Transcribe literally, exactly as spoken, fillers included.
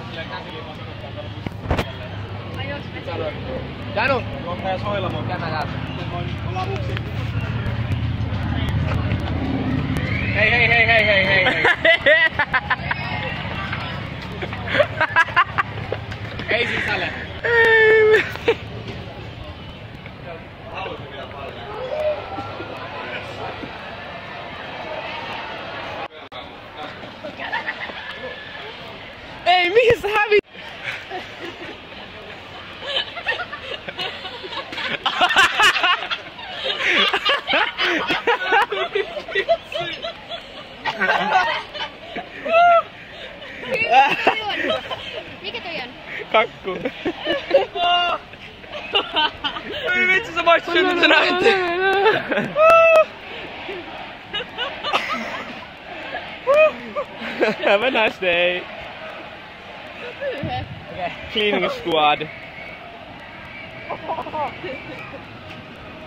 Janu! Johtaja Soilamo. Mitä mä täältä? Ollaan uksi. Hei hei hei hei hei hei hei! Ei sisälle! Ei, mihin sä hävit? Mikä toi on? Kakku. Ei vitsi, sä maistat siltä, että sä näette. Have a nice day. Okay. Cleaning squad.